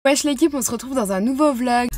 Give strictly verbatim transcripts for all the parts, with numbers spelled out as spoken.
Wesh l'équipe, on se retrouve dans un nouveau vlog.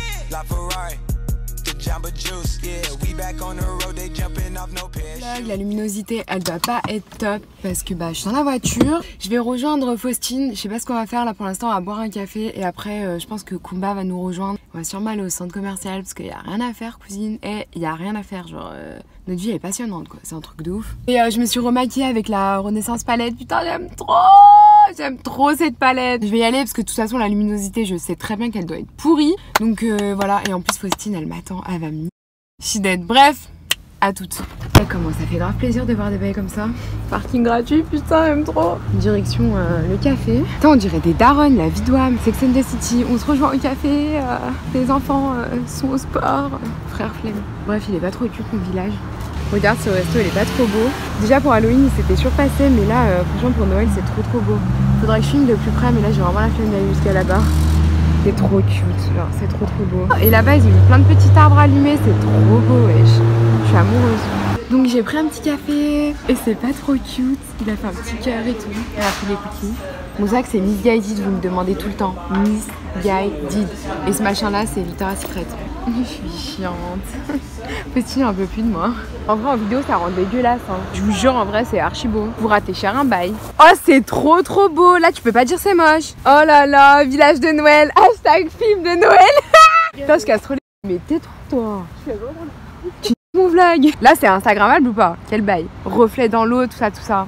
La luminosité elle doit pas être top parce que bah je suis dans la voiture. Je vais rejoindre Faustine, je sais pas ce qu'on va faire là pour l'instant, on va boire un café et après euh, je pense que Kumba va nous rejoindre. On va sûrement aller au centre commercial parce qu'il y a rien à faire cousine. Et il y a rien à faire, genre euh, notre vie elle est passionnante quoi, c'est un truc de ouf. Et euh, je me suis remaquillée avec la Renaissance palette, putain j'aime trop. J'aime trop cette palette. Je vais y aller parce que de toute façon la luminosité je sais très bien qu'elle doit être pourrie. Donc euh, voilà, et en plus Faustine elle m'attend, elle va me chidette. Bref, à toutes. Et comment ça fait grave plaisir de voir des bails comme ça. Parking gratuit, putain j'aime trop. Direction euh, le café. Putain on dirait des darons, la vie d'Ouam, Sex and the City. On se rejoint au café, euh, les enfants euh, sont au sport. Frère flemme. Bref il est pas trop cute mon village. Regarde ce resto, il est pas trop beau. Déjà pour Halloween il s'était surpassé, mais là euh, franchement pour Noël c'est trop trop beau. Faudrait que je filme de plus près, mais là j'ai vraiment la flemme d'aller jusqu'à là-bas. C'est trop cute, genre c'est trop trop beau. Et là-bas ils ont mis plein de petits arbres allumés, c'est trop beau wesh. Je suis amoureuse. Donc j'ai pris un petit café et c'est pas trop cute. Il a fait un petit cœur et tout. Elle a pris des cookies. Mon sac c'est Miss Guided, vous me demandez tout le temps. Miss Guided. Et ce machin là c'est Victoria's Secret. Je suis chiante. Faustine un peu plus de moi. En vrai en vidéo ça rend dégueulasse hein. Je vous jure en vrai c'est archi beau. Vous ratez cher un bail. Oh c'est trop trop beau. Là tu peux pas dire c'est moche. Oh là là, village de Noël. Hashtag film de Noël. Putain je casse trop les... Mais tais-toi toi. Tu mon vlog. Là c'est instagrammable ou pas? Quel bail. Reflet dans l'eau, tout ça tout ça.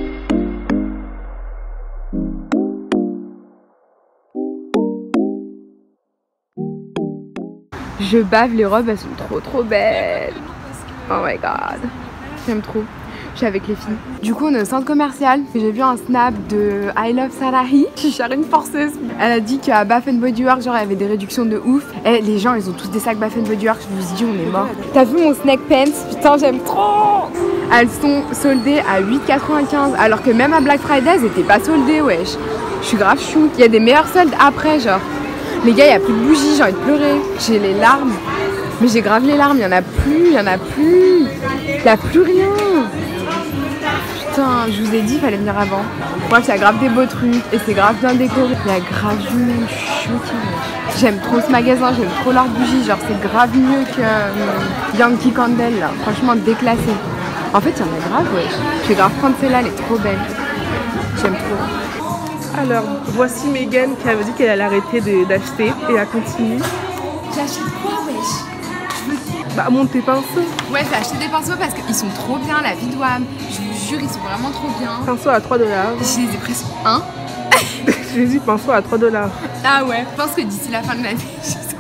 Je bave, les robes elles sont trop trop belles. Oh my god. J'aime trop. Je suis avec les filles. Du coup on est au centre commercial. J'ai vu un snap de I Love Sarahi. Je suis une forceuse. Elle a dit qu'à Bath and Body Works genre il y avait des réductions de ouf. Et les gens ils ont tous des sacs Bath and Body Works. Je vous dis on est mort. T'as vu mon snack pants? Putain j'aime trop. Elles sont soldées à huit quatre-vingt-quinze. Alors que même à Black Friday elles étaient pas soldées wesh. Je suis grave chou. Il y a des meilleurs soldes après genre. Les gars, il n'y a plus de bougies, j'ai envie de pleurer. J'ai les larmes. Mais j'ai grave les larmes, il n'y en a plus, il n'y en a plus. Il n'y a plus rien. Putain, je vous ai dit, il fallait venir avant. Bref, il y a grave des beaux trucs et c'est grave bien décoré. Il y a grave du monde, je suis choquée. J'aime trop ce magasin, j'aime trop leurs bougies. Genre, c'est grave mieux que euh, Yankee Candle, là. Franchement, déclassé. En fait, il y en a grave, ouais. Je vais grave prendre celle-là, elle est trop belle. J'aime trop. Alors, voici Megan qui avait dit qu'elle allait arrêter d'acheter et elle continue. J'achète quoi, wesh? Bah, monte tes pinceaux. Ouais, j'ai acheté des pinceaux parce qu'ils sont trop bien, la vie d'Ouam. Je vous jure, ils sont vraiment trop bien. Pinceaux à trois dollars. Je les ai presque un. J'ai dit pinceaux à trois dollars. Ah ouais, je pense que d'ici la fin de l'année, je serai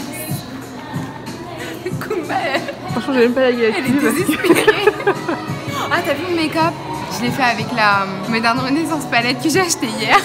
tous. Kumba, franchement, j'ai même pas la gueule. Elle est désespérée. Ah, t'as vu mon make-up? Je l'ai fait avec la Modern Renaissance palette que j'ai achetée hier.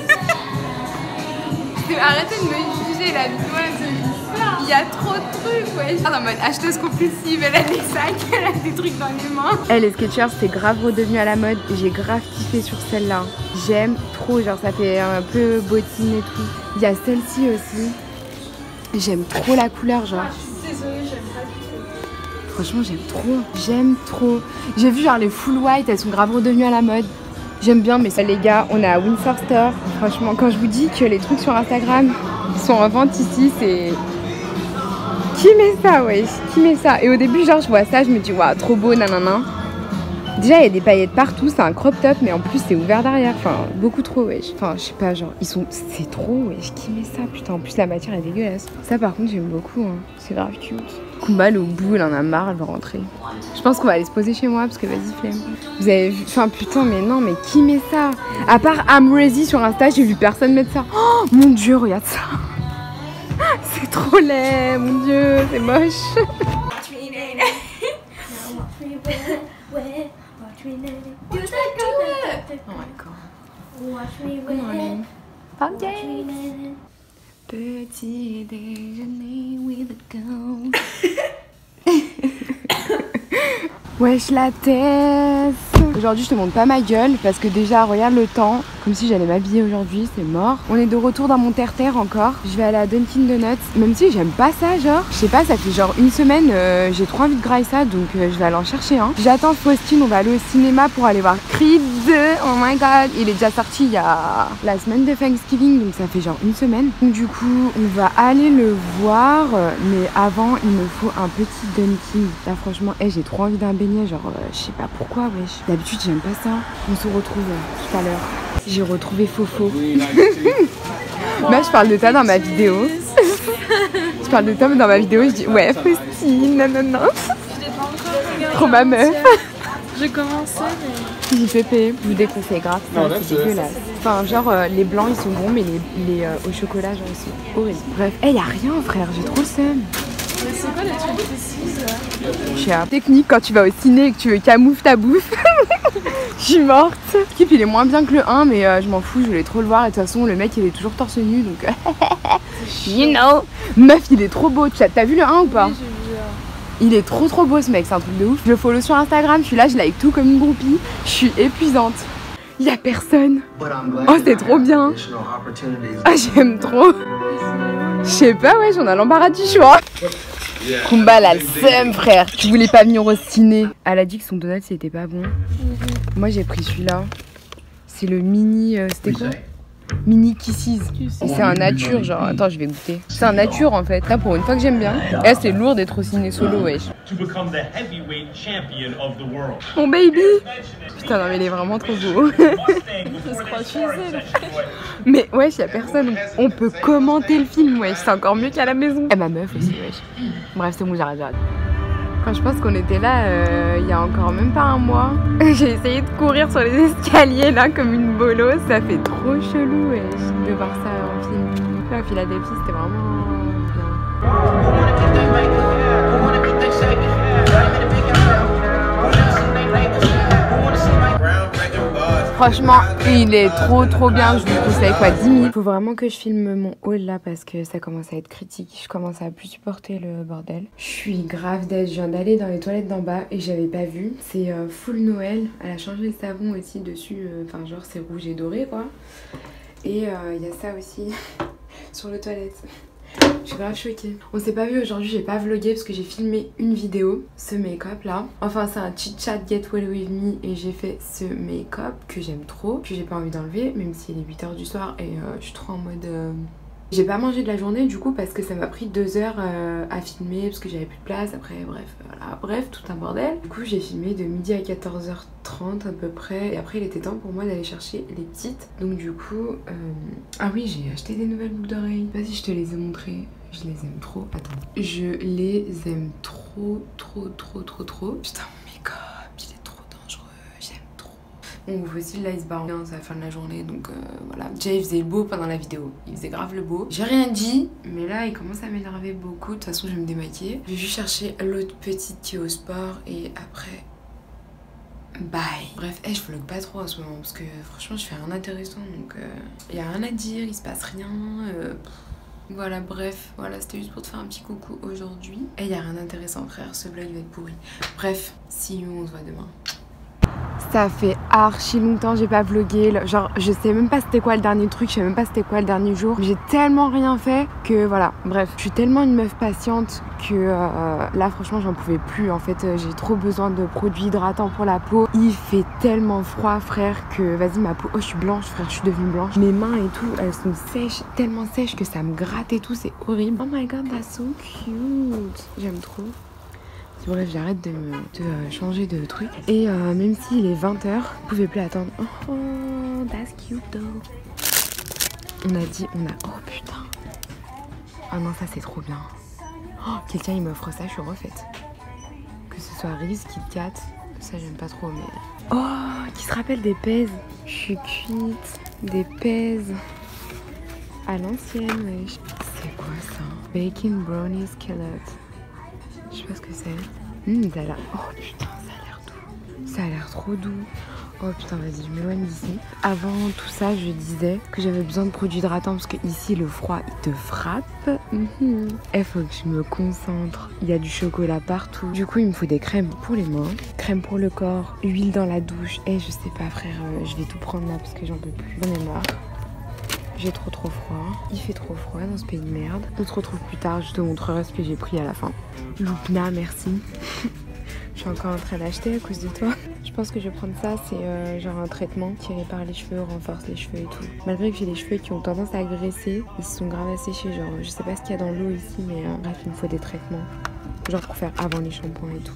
Arrêtez de me juger la vidéo. Il y a trop de trucs, ouais. En mode acheteuse compulsive, elle a des sacs, elle a des trucs dans les mains. Eh, les Skechers, c'est grave redevenu à la mode. J'ai grave kiffé sur celle-là. J'aime trop, genre ça fait un peu bottine et tout. Il y a celle-ci aussi. J'aime trop la couleur, genre. Je suis désolée, j'aime pas du tout. Franchement j'aime trop, j'aime trop. J'ai vu genre les full white, elles sont grave redevenues à la mode. J'aime bien mais ça les gars, on est à Windsor Store. Franchement quand je vous dis que les trucs sur Instagram sont en vente ici, c'est... Qui met ça ouais, qui met ça? Et au début genre je vois ça, je me dis waouh trop beau nanana. Déjà il y a des paillettes partout, c'est un crop top mais en plus c'est ouvert derrière, enfin beaucoup trop wesh. Enfin je sais pas genre, ils sont... c'est trop wesh, qui met ça putain, en plus la matière est dégueulasse. Ça par contre j'aime beaucoup, hein. C'est grave cute. Kumba au bout, elle en a marre, elle veut rentrer. Je pense qu'on va aller se poser chez moi parce que vas-y flemme. Vous avez vu, enfin putain mais non mais qui met ça? À part Amrezy sur Insta, j'ai vu personne mettre ça. Oh mon dieu, regarde ça. C'est trop laid, mon dieu, c'est moche. Petit déjeuner with a ghost. Wesh la tête. Aujourd'hui je te montre pas ma gueule parce que déjà regarde le temps. Comme si j'allais m'habiller aujourd'hui, c'est mort. On est de retour dans mon terre-terre encore. Je vais aller à Dunkin' Donuts. Même si j'aime pas ça, genre. Je sais pas, ça fait genre une semaine, euh, j'ai trop envie de grailler ça, donc euh, je vais aller en chercher un. J'attends Faustine, on va aller au cinéma pour aller voir Creed deux. Oh my god, il est déjà sorti il y a la semaine de Thanksgiving, donc ça fait genre une semaine. Donc du coup, on va aller le voir, mais avant, il me faut un petit Dunkin'. Là, franchement, hey, j'ai trop envie d'un beignet, genre, euh, je sais pas pourquoi, wesh. D'habitude, j'aime pas ça. On se retrouve euh, tout à l'heure. J'ai retrouvé Fofo. Moi, je parle de toi dans ma vidéo. Je parle de toi dans ma vidéo, je dis ouais, Faustine, non, non, non. Je l'ai pas encore regardé. Trop ma meuf. J'ai commencé, mais. J P P, je vous déconseille grave, ça, c'est dégueulasse. Enfin, genre, euh, les blancs ils sont bons, mais les, les euh, au chocolat, genre, ils sont horribles. Bref, hey, y a rien, frère, j'ai trop le seum. Mais c'est quoi les trucs précises là? Je suis à technique quand tu vas au ciné et que tu veux camoufler ta bouffe. Je suis morte. L'équipe il est moins bien que le un, mais euh, je m'en fous, je voulais trop le voir. Et de toute façon, le mec il est toujours torse nu, donc. You know. Meuf, il est trop beau. T'as vu le un ou pas? Oui, j'ai vu. Euh... Il est trop trop beau ce mec, c'est un truc de ouf. Je le follow sur Instagram, je suis là, je like tout comme une groupie. Je suis épuisante. Il y a personne. Oh, c'est trop bien. Ah, j'aime trop. Je sais pas, ouais, j'en ai l'embarras du choix. Kumba, elle a le seum, frère. Tu voulais pas venir au ciné. Elle a dit que son donut c'était pas bon. Mm-hmm. Moi j'ai pris celui-là. C'est le mini. Euh, c'était quoi? Mini Kisses. Et c'est un nature, genre. Attends, je vais goûter. C'est un nature en fait. Là, pour une fois que j'aime bien. Et là, c'est lourd d'être au ciné solo, wesh. Mon baby. Putain, non, mais il est vraiment trop beau. Mais wesh, y'a personne. On peut commenter le film, wesh. C'est encore mieux qu'à la maison. Et ma meuf aussi, wesh. Bref, c'est bon, j'arrête, j'arrête. Quand je pense qu'on était là euh, il y a encore même pas un mois, j'ai essayé de courir sur les escaliers là comme une bolosse. Ça fait trop chelou wesh, de voir ça en film. Là, à Philadelphie, c'était vraiment bien. Franchement, il est trop trop bien, je vous conseille quoi, dix mille. Faut vraiment que je filme mon haul là parce que ça commence à être critique. Je commence à plus supporter le bordel. Je suis grave dead, je viens d'aller dans les toilettes d'en bas et j'avais pas vu. C'est euh, full Noël, elle a changé le savon aussi dessus, enfin euh, genre c'est rouge et doré quoi. Et il euh, y a ça aussi sur les toilettes. Je suis grave choquée. On s'est pas vu aujourd'hui, j'ai pas vlogué parce que j'ai filmé une vidéo, ce make-up là. Enfin c'est un chit chat get well with me et j'ai fait ce make-up que j'aime trop, que j'ai pas envie d'enlever même s'il est huit heures du soir et euh, je suis trop en mode... Euh... J'ai pas mangé de la journée du coup parce que ça m'a pris deux heures euh, à filmer parce que j'avais plus de place après bref voilà bref tout un bordel. Du coup j'ai filmé de midi à quatorze heures trente à peu près et après il était temps pour moi d'aller chercher les petites. Donc du coup euh... ah oui j'ai acheté des nouvelles boucles d'oreilles. Vas-y je te les ai montrées. Je les aime trop. Attends. Je les aime trop trop trop trop trop. Putain mon make-up il est trop dangereux. J'aime trop. On ouvre aussi le lice bar, c'est la fin de la journée donc euh, voilà. Déjà il faisait le beau pendant la vidéo, il faisait grave le beau. J'ai rien dit, mais là il commence à m'énerver beaucoup. De toute façon je vais me démaquiller. Je vais juste chercher l'autre petite qui est au sport et après bye. Bref, hey, je vlog pas trop en ce moment parce que franchement je fais rien d'intéressant donc il euh, y a rien à dire, il se passe rien. Euh, Voilà, bref, voilà, c'était juste pour te faire un petit coucou aujourd'hui. Et il y a rien d'intéressant, frère, ce vlog va être pourri. Bref, see you, on se voit demain. Ça fait archi longtemps j'ai pas vlogué, genre je sais même pas c'était quoi le dernier truc, je sais même pas c'était quoi le dernier jour. J'ai tellement rien fait que voilà, bref, je suis tellement une meuf patiente que euh, là franchement j'en pouvais plus. En fait euh, j'ai trop besoin de produits hydratants pour la peau. Il fait tellement froid frère que vas-y ma peau, oh je suis blanche frère, je suis devenue blanche. Mes mains et tout elles sont sèches, tellement sèches que ça me gratte et tout, c'est horrible. Oh my god that's so cute, j'aime trop. Bref, j'arrête de, de euh, changer de truc. Et euh, même s'il est vingt heures, vous pouvez plus attendre. Oh, that's cute though. On a dit, on a... Oh putain. Oh non, ça c'est trop bien. Oh, quelqu'un il m'offre ça, je suis refaite. Que ce soit Reese, Kit Kat, ça j'aime pas trop, mais... Oh, qui se rappelle des pèses. Je suis cuite. Des pèses. À l'ancienne, wesh. C'est quoi ça? Bacon Brownie Skillet. Je sais pas ce que c'est. Mmh, ça a l'air... Oh putain, ça a l'air doux. Ça a l'air trop doux. Oh putain, vas-y, je m'éloigne d'ici. Avant tout ça, je disais que j'avais besoin de produits hydratants parce que ici, le froid, il te frappe. Mm-hmm. Il faut que je me concentre. Il y a du chocolat partout. Du coup, il me faut des crèmes pour les mains, crème pour le corps, huile dans la douche. Et je sais pas, frère, euh, je vais tout prendre là parce que j'en peux plus. J'en ai marre. J'ai trop trop froid. Il fait trop froid dans ce pays de merde. On se retrouve plus tard, je te montrerai ce que j'ai pris à la fin. Loupna, merci. Je suis encore en train d'acheter à cause de toi. Je pense que je vais prendre ça, c'est euh, genre un traitement qui répare les cheveux, renforce les cheveux et tout. Malgré que j'ai des cheveux qui ont tendance à agresser, ils se sont grave asséchés, genre je sais pas ce qu'il y a dans l'eau ici, mais euh, bref, il me faut des traitements. Genre pour faire avant les shampoings et tout.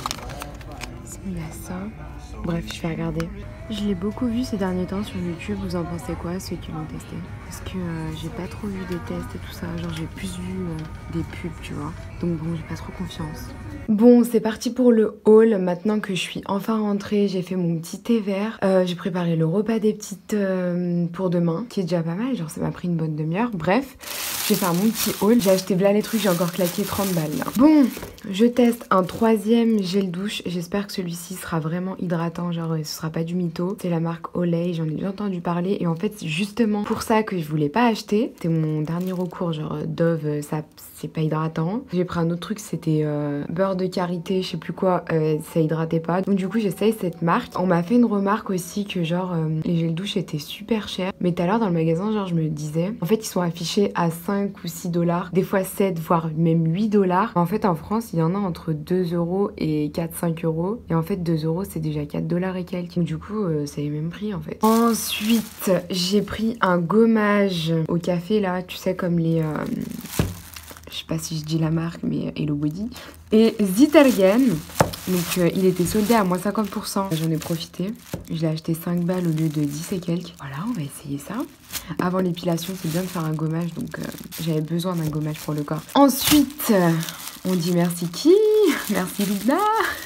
Sinon il y a ça. Bref, je vais regarder. Je l'ai beaucoup vu ces derniers temps sur YouTube, vous en pensez quoi ceux qui l'ont testé? Parce que euh, j'ai pas trop vu des tests et tout ça, genre j'ai plus vu euh, des pubs, tu vois. Donc bon, j'ai pas trop confiance. Bon, c'est parti pour le haul. Maintenant que je suis enfin rentrée, j'ai fait mon petit thé vert. Euh, j'ai préparé le repas des petites euh, pour demain, qui est déjà pas mal. Genre, ça m'a pris une bonne demi-heure. Bref, je vais faire mon petit haul. J'ai acheté là les trucs, j'ai encore claqué trente balles là. Bon, je teste un troisième gel douche. J'espère que celui-ci sera vraiment hydratant. Genre, ce sera pas du mytho. C'est la marque Olay. J'en ai déjà entendu parler. Et en fait, c'est justement pour ça que je voulais pas acheter. C'était mon dernier recours. Genre, Dove, ça, c'est pas hydratant. J'ai pris un autre truc, c'était euh, beurre de karité, je sais plus quoi, euh, ça hydratait pas. Donc du coup j'essaye cette marque. On m'a fait une remarque aussi que genre euh, les gels douche étaient super chers. Mais tout à l'heure dans le magasin genre je me disais, en fait ils sont affichés à cinq ou six dollars, des fois sept voire même huit dollars. En fait en France il y en a entre deux euros et quatre à cinq euros. Et en fait deux euros c'est déjà quatre dollars et quelques. Donc du coup euh, c'est les mêmes prix en fait. Ensuite j'ai pris un gommage au café là, tu sais comme les... Euh, je sais pas si je dis la marque, mais Hello Body. Et Zitergen, donc euh, il était soldé à moins cinquante pour cent. J'en ai profité. Je l'ai acheté cinq balles au lieu de dix et quelques. Voilà, on va essayer ça. Avant l'épilation, c'est bien de faire un gommage, donc euh, j'avais besoin d'un gommage pour le corps. Ensuite, euh, on dit merci qui? Merci Luna.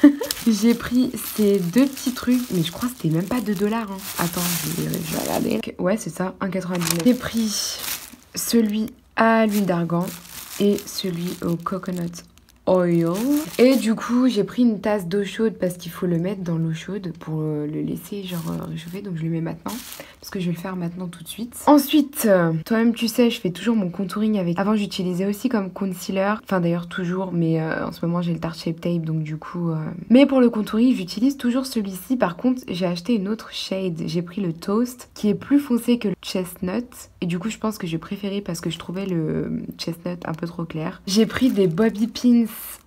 J'ai pris ces deux petits trucs, mais je crois que c'était même pas deux dollars. Hein. Attends, je vais, je vais regarder. Ouais, c'est ça, un quatre-vingt-dix-neuf. J'ai pris celui à l'huile d'argan et celui au coconut oil. Et du coup j'ai pris une tasse d'eau chaude parce qu'il faut le mettre dans l'eau chaude pour le laisser genre réchauffer. Donc je le mets maintenant parce que je vais le faire maintenant tout de suite. Ensuite euh, toi-même tu sais je fais toujours mon contouring avec. Avant j'utilisais aussi comme concealer, enfin d'ailleurs toujours, mais euh, en ce moment j'ai le Tarte Shape Tape donc du coup euh... mais pour le contouring j'utilise toujours celui-ci. Par contre j'ai acheté une autre shade, j'ai pris le Toast qui est plus foncé que le Chestnut et du coup je pense que j'ai préféré parce que je trouvais le Chestnut un peu trop clair. J'ai pris des bobby pins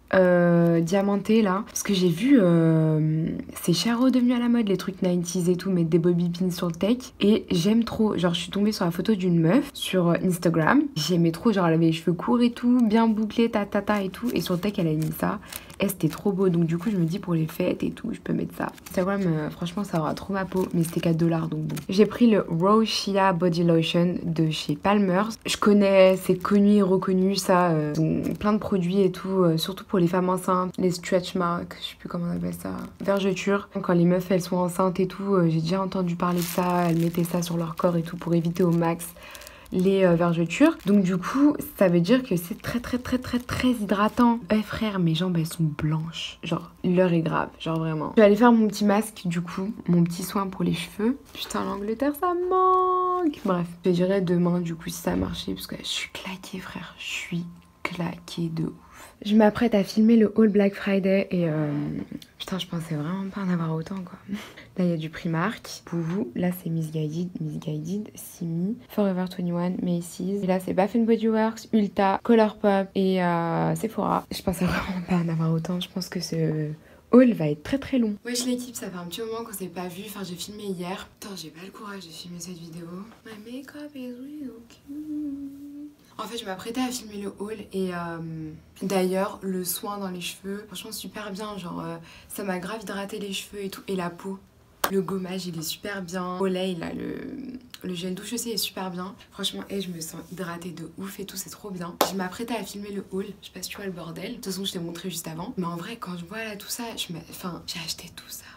Euh, diamanté là parce que j'ai vu euh, c'est cher redevenu à la mode les trucs quatre-vingt-dix et tout, mettre des bobby pins sur le tech et j'aime trop. Genre je suis tombée sur la photo d'une meuf sur Instagram, j'aimais trop, genre elle avait les cheveux courts et tout, bien bouclés, ta ta ta et tout, et sur le tech elle a mis ça et c'était trop beau. Donc du coup je me dis pour les fêtes et tout je peux mettre ça. Instagram euh, franchement ça aura trop ma peau, mais c'était quatre dollars donc bon. J'ai pris le Raw Shea Body Lotion de chez Palmer's. Je connais, c'est connu et reconnu ça, euh, ils ont plein de produits et tout, euh, surtout pour les femmes enceintes, les stretch marks, je sais plus comment on appelle ça, vergetures. Quand les meufs elles sont enceintes et tout, euh, j'ai déjà entendu parler de ça, elles mettaient ça sur leur corps et tout pour éviter au max les euh, vergetures. Donc du coup ça veut dire que c'est très très très très très hydratant. Eh frère, mes jambes elles sont blanches, genre l'heure est grave, genre vraiment. Je vais aller faire mon petit masque du coup, mon petit soin pour les cheveux. Putain l'Angleterre ça me manque. Bref, je dirais demain du coup si ça a marché parce que je suis claquée frère, je suis claquée de ouf. Je m'apprête à filmer le haul Black Friday et euh... putain je pensais vraiment pas en avoir autant quoi. Là il y a du Primark, Boohoo, là c'est Missguided, Missguided, Simi, Forever vingt et un, Macy's, et là c'est Bath and Body Works, Ulta, Colourpop et euh, Sephora. Je pensais vraiment pas en avoir autant, je pense que ce haul va être très très long. Wesh l'équipe, ça fait un petit moment qu'on s'est pas vu, enfin j'ai filmé hier. Putain j'ai pas le courage de filmer cette vidéo. My makeup is real cute. En fait, je m'apprêtais à filmer le haul et euh, d'ailleurs, le soin dans les cheveux, franchement super bien. Genre, euh, ça m'a grave hydraté les cheveux et tout. Et la peau, le gommage, il est super bien. Olay, là, le, le gel douche aussi est super bien. Franchement, et je me sens hydratée de ouf et tout, c'est trop bien. Je m'apprêtais à filmer le haul. Je sais pas si tu vois le bordel. De toute façon, je t'ai montré juste avant. Mais en vrai, quand je vois là tout ça, je me... enfin, j'ai acheté tout ça.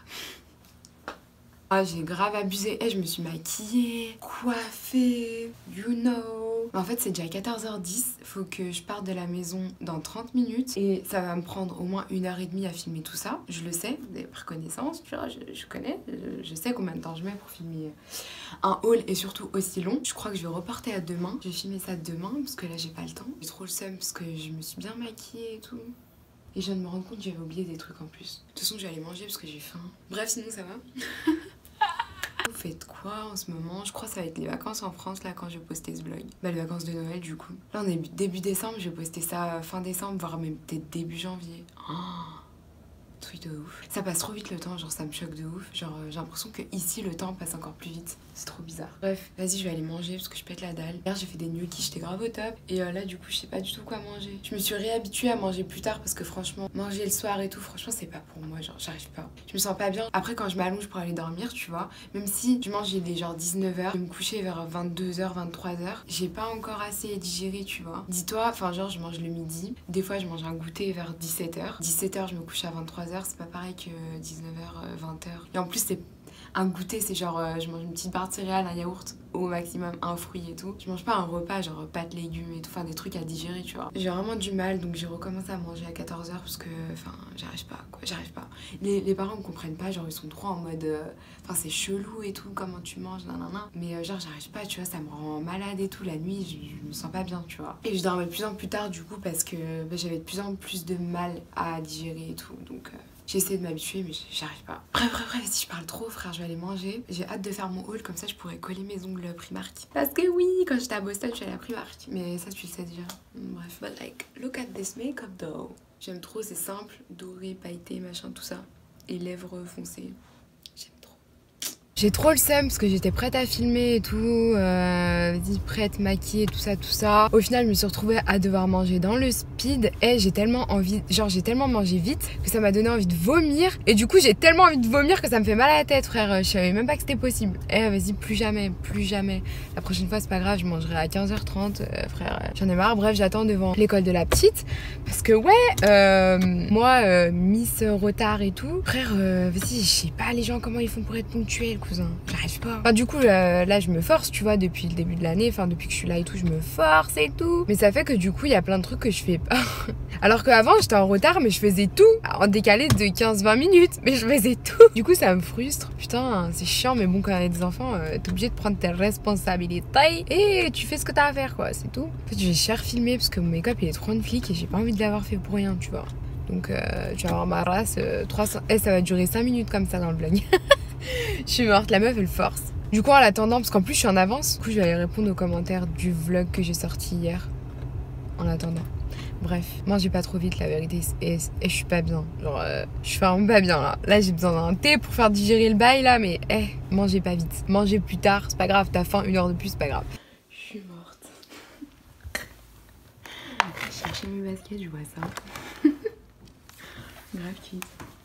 Ah, j'ai grave abusé. Et je me suis maquillée, coiffée, you know. tôt. En fait c'est déjà quatorze heures dix, faut que je parte de la maison dans trente minutes et ça va me prendre au moins une heure et demie à filmer tout ça. Je le sais, par connaissance, tu vois, je, je connais, je, je sais combien de temps je mets pour filmer un haul et surtout aussi long. Je crois que je vais reporter à demain, je vais filmer ça demain parce que là j'ai pas le temps. J'ai trop le seum parce que je me suis bien maquillée et tout. Et je viens de me rendre compte que j'avais oublié des trucs en plus. De toute façon, j'allais manger parce que j'ai faim. Bref, sinon ça va. Vous faites quoi en ce moment? Je crois que ça va être les vacances en France là quand je vais poster ce vlog. Bah les vacances de Noël du coup. Là on est début décembre, je vais poster ça fin décembre, voire même peut-être début janvier. Oh, truc de ouf. Ça passe trop vite le temps, genre ça me choque de ouf. Genre euh, j'ai l'impression que ici le temps passe encore plus vite. C'est trop bizarre. Bref, vas-y je vais aller manger parce que je pète la dalle. Hier j'ai fait des gnocchis, j'étais grave au top. Et euh, là du coup je sais pas du tout quoi manger. Je me suis réhabituée à manger plus tard parce que franchement manger le soir et tout, franchement c'est pas pour moi, genre j'arrive pas. Je me sens pas bien. Après quand je m'allonge pour aller dormir, tu vois, même si je mange il est genre dix-neuf heures, je vais me coucher vers vingt-deux heures, vingt-trois heures, j'ai pas encore assez digéré, tu vois. Dis-toi, enfin genre je mange le midi, des fois je mange un goûter vers dix-sept heures. dix-sept heures je me couche à vingt-trois heures, c'est pas pareil que dix-neuf heures, vingt heures. Et en plus c'est un goûter, c'est genre euh, je mange une petite barre de céréales, un yaourt au maximum, un fruit et tout. Je mange pas un repas genre pâtes, légumes et tout, enfin des trucs à digérer, tu vois. J'ai vraiment du mal, donc j'ai recommencé à manger à quatorze heures parce que enfin j'arrive pas quoi, j'arrive pas. Les, les parents me comprennent pas, genre ils sont trop en mode enfin euh, c'est chelou et tout, comment tu manges, nanana. Mais euh, genre j'arrive pas, tu vois, ça me rend malade et tout la nuit, je, je me sens pas bien, tu vois. Et je dormais de plus en plus tard du coup parce que bah, j'avais de plus en plus de mal à digérer et tout, donc euh, j'ai essayé de m'habituer mais j'arrive pas. Bref, bref, bref, si je parle trop, frère, je vais aller manger. J'ai hâte de faire mon haul, comme ça je pourrais coller mes ongles Primark. Parce que oui, quand j'étais à Boston, je suis allée à Primark. Mais ça, tu le sais déjà. Bref. But like, look at this makeup though. J'aime trop, c'est simple, doré, pailleté, machin, tout ça. Et lèvres foncées. J'aime trop. J'ai trop le seum parce que j'étais prête à filmer et tout, euh, prête, maquillée, tout ça, tout ça. Au final, je me suis retrouvée à devoir manger dans le speed et j'ai tellement envie, genre j'ai tellement mangé vite que ça m'a donné envie de vomir. Et du coup, j'ai tellement envie de vomir que ça me fait mal à la tête, frère. Je savais même pas que c'était possible. Eh, vas-y, plus jamais, plus jamais. La prochaine fois, c'est pas grave, je mangerai à quinze heures trente, euh, frère. J'en ai marre. Bref, j'attends devant l'école de la petite parce que ouais, euh, moi, euh, Miss retard et tout, frère, euh, vas-y, je sais pas les gens comment ils font pour être ponctuels. J'arrive pas. Enfin, du coup, euh, là, je me force, tu vois, depuis le début de l'année. Enfin, depuis que je suis là et tout, je me force et tout. Mais ça fait que du coup, il y a plein de trucs que je fais pas. Alors qu'avant, j'étais en retard, mais je faisais tout en décalé de quinze vingt minutes. Mais je faisais tout. Du coup, ça me frustre. Putain, c'est chiant, mais bon, quand on a des enfants, euh, t'es obligé de prendre tes responsabilités et tu fais ce que t'as à faire, quoi. C'est tout. En fait, je vais cher filmer parce que mon make-up, il est trop une flic et j'ai pas envie de l'avoir fait pour rien, tu vois. Donc, euh, tu vas avoir ma race. Euh, trois cents... Eh, ça va durer cinq minutes comme ça dans le vlog. Je suis morte, la meuf elle force. Du coup en attendant, parce qu'en plus je suis en avance, du coup je vais aller répondre aux commentaires du vlog que j'ai sorti hier. En attendant. Bref, mangez pas trop vite la vérité et, et je suis pas bien. Genre euh, je suis vraiment pas bien là. Là j'ai besoin d'un thé pour faire digérer le bail là, mais eh, mangez pas vite. Mangez plus tard, c'est pas grave, t'as faim une heure de plus, c'est pas grave. Je suis morte. J'ai cherché mes baskets, je vois ça. Grave cute.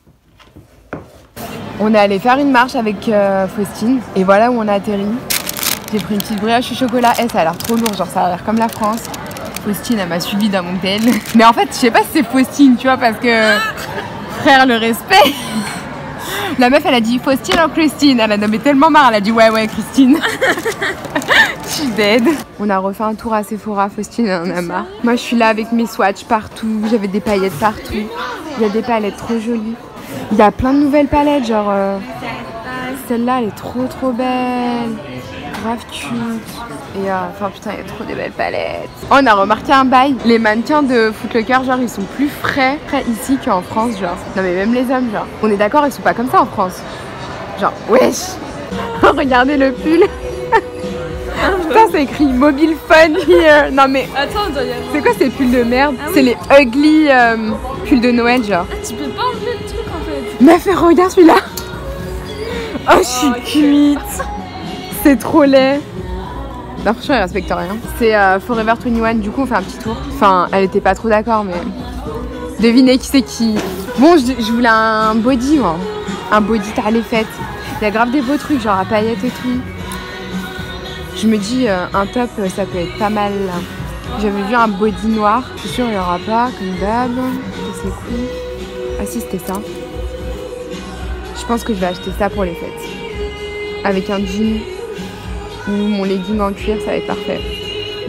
On est allé faire une marche avec euh, Faustine et voilà où on a atterri. J'ai pris une petite brioche au chocolat. Eh, ça a l'air trop lourd, genre ça a l'air comme la France. Faustine, elle m'a suivi d'un mon tel. Mais en fait, je sais pas si c'est Faustine, tu vois, parce que frère, le respect. La meuf, elle a dit Faustine ou Christine. Elle a nommé tellement marre, elle a dit ouais, ouais, Christine. Je suis dead. On a refait un tour à Sephora, Faustine, elle en a marre. Moi, je suis là avec mes swatchs partout. J'avais des paillettes partout. Il y a des palettes trop jolies. Il y a plein de nouvelles palettes, genre euh, celle-là elle est trop trop belle, grave cute. Et euh, enfin putain il y a trop de belles palettes. Oh, on a remarqué un bail, les mannequins de Foot Locker genre ils sont plus frais, frais ici qu'en France genre. Non mais même les hommes genre, on est d'accord ils sont pas comme ça en France. Genre wesh. Regardez le pull. Putain c'est écrit mobile fun here. Non mais attends, c'est quoi ces pulls de merde? Ah, oui. C'est les ugly euh, pulls de Noël genre. Ah, tu peux pas enlever le truc en fait. Meuf regarde celui-là. Oh je suis oh, cuite. C'est trop laid. Non franchement il respecte rien. C'est euh, Forever vingt et un, du coup on fait un petit tour. Enfin elle était pas trop d'accord mais devinez qui c'est qui. Bon je, je voulais un body moi. Un body t'as les fêtes. Il y a grave des beaux trucs genre à paillettes et tout. Je me dis euh, un top ça peut être pas mal. J'avais vu un body noir. Je suis sûre il n'y aura pas comme d'hab. C'est cool. Ah si c'était ça. Je pense que je vais acheter ça pour les fêtes. Avec un jean ou mon legging en cuir ça va être parfait.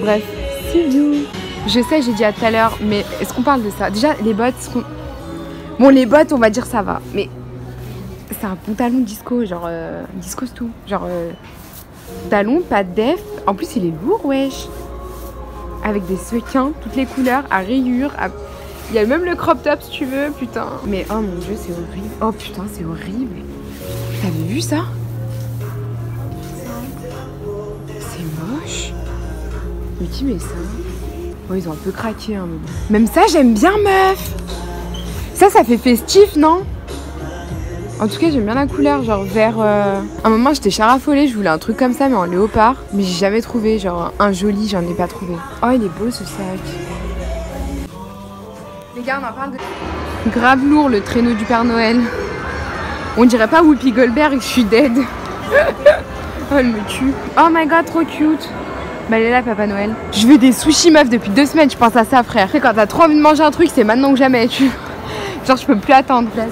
Bref, see you. Je sais, j'ai dit à tout à l'heure, mais est-ce qu'on parle de ça? Déjà, les bottes, qu'on... bon, les bottes, on va dire ça va, mais c'est un pantalon disco, genre euh, disco c'est tout, genre euh, talon, pas de def. En plus, il est lourd, wesh. Avec des sequins, toutes les couleurs, à rayures, à... il y a même le crop top si tu veux, putain. Mais oh mon dieu, c'est horrible. Oh putain, c'est horrible. T'avais vu ça? C'est moche. Mais qui met ça? Oh, ils ont un peu craqué, hein, mais bon. Même ça, j'aime bien, meuf. Ça, ça fait festif, non? En tout cas, j'aime bien la couleur, genre vert. Euh... À un moment, j'étais charafolée, je voulais un truc comme ça, mais en léopard. Mais j'ai jamais trouvé, genre un joli, j'en ai pas trouvé. Oh, il est beau ce sac. Les gars, on en parle de... Grave lourd, le traîneau du Père Noël. On dirait pas Whoopi Goldberg, je suis dead. Oh, elle me tue. Oh my god, trop cute. Bah, elle est là, Papa Noël. Je veux des sushis, meuf, depuis deux semaines, je pense à ça, frère. Quand t'as trop envie de manger un truc, c'est maintenant que jamais, tu... Genre, je peux plus attendre. Oh,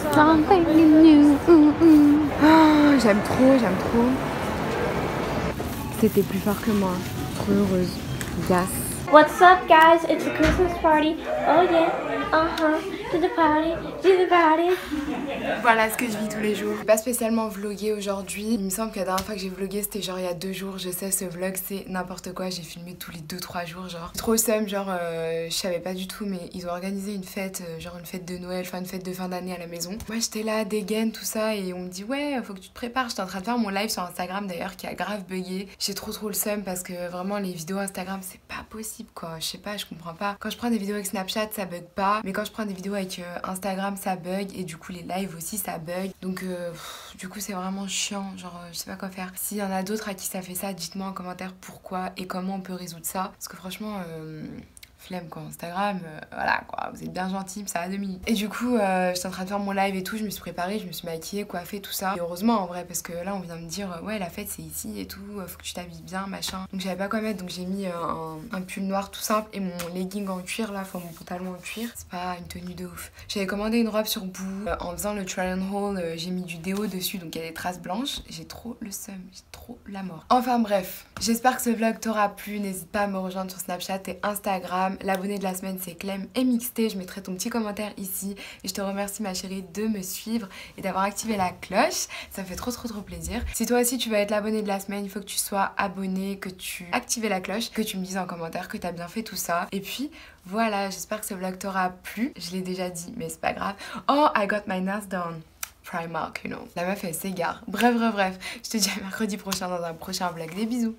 j'aime trop, j'aime trop. C'était plus fort que moi. Trop heureuse. Yes. What's up, guys? It's a Christmas party. Oh yeah. Uh-huh. To the party. To the party. Voilà ce que je vis tous les jours. Je vais pas spécialement vlogger aujourd'hui. Il me semble que la dernière fois que j'ai vlogué, c'était genre il y a deux jours. Je sais, ce vlog, c'est n'importe quoi. J'ai filmé tous les deux trois jours, genre. Trop seum, genre, euh, je savais pas du tout, mais ils ont organisé une fête, euh, genre une fête de Noël, enfin une fête de fin d'année à la maison. Moi, j'étais là, dégaine, tout ça, et on me dit, ouais, faut que tu te prépares. J'étais en train de faire mon live sur Instagram d'ailleurs, qui a grave bugué. J'ai trop trop le seum parce que vraiment, les vidéos Instagram, c'est pas possible, quoi. Je sais pas, je comprends pas. Quand je prends des vidéos avec Snapchat, ça bug pas, mais quand je prends des vidéos avec euh, Instagram, ça bug, et du coup, les lives aussi, ça bug. Donc, euh, pff, du coup, c'est vraiment chiant. Genre, euh, je sais pas quoi faire. S'il y en a d'autres à qui ça fait ça, dites-moi en commentaire pourquoi et comment on peut résoudre ça. Parce que franchement, euh, flemme quoi. Instagram, euh, voilà quoi. Vous êtes bien gentils, ça va deux minutes. Et du coup, euh, j'étais en train de faire mon live et tout. Je me suis préparée, je me suis maquillée, coiffée, tout ça. Et heureusement en vrai, parce que là, on vient de me dire, ouais, la fête c'est ici et tout. Faut que tu t'habilles bien, machin. Donc, j'avais pas quoi mettre. Donc, j'ai mis euh, un, un pull noir tout simple et mon legging en cuir là, enfin mon pantalon en cuir. C'est pas une tenue de ouf. J'avais commandé une robe sur Boo. Euh, en faisant le try and haul, euh, j'ai mis du déo dessus, donc il y a des traces blanches. J'ai trop le seum, j'ai trop la mort. Enfin bref, j'espère que ce vlog t'aura plu. N'hésite pas à me rejoindre sur Snapchat et Instagram. L'abonné de la semaine c'est Clem et Mixté. Je mettrai ton petit commentaire ici. Et je te remercie ma chérie de me suivre et d'avoir activé la cloche. Ça me fait trop trop trop plaisir. Si toi aussi tu vas être l'abonné de la semaine, il faut que tu sois abonné, que tu actives la cloche, que tu me dises en commentaire que t'as bien fait tout ça. Et puis voilà, j'espère que ce vlog t'aura plu. Je l'ai déjà dit, mais c'est pas grave. Oh, I got my nails done. Primark, you know. La meuf, elle s'égare. Bref, bref, bref. Je te dis à mercredi prochain dans un prochain vlog. Des bisous.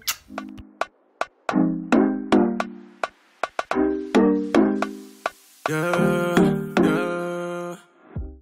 Yeah.